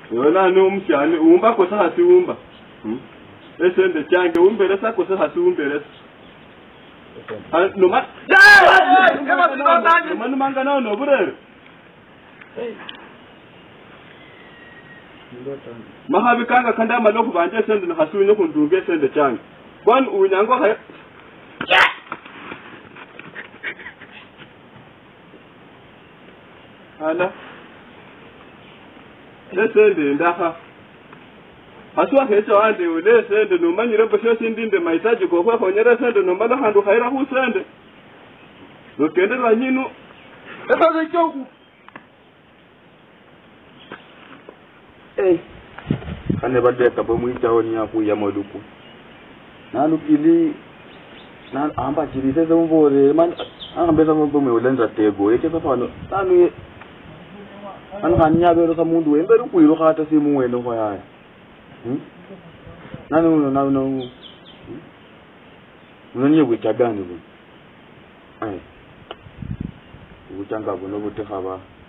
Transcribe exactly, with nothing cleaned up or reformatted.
yona nomshane umba ko sa si umba esende tyange umbele sakho sa si umbele no ma no man mangana no burere mahabi kanga kanda maloku banje sende na hasunye kundunge sende tyange kwan unyango ha ala lesende ndaha aswa hecho ande ule sende no manyire basho sindinde maitaji ko kwa konyera sende no mala handu khaira hu sende no kende la nyinu eba ga choku eh kane bade ka bomu itawoni yaku ya maluku nalukili na amba chirite zo mbore man anga za mbomu ulenza tego yeke safano tanu an hanya bero ka mundu emberu kuiro khata simu weno ko yaya hm nanu nanu nanu nani gutagani bu ai gutanga buno butekaba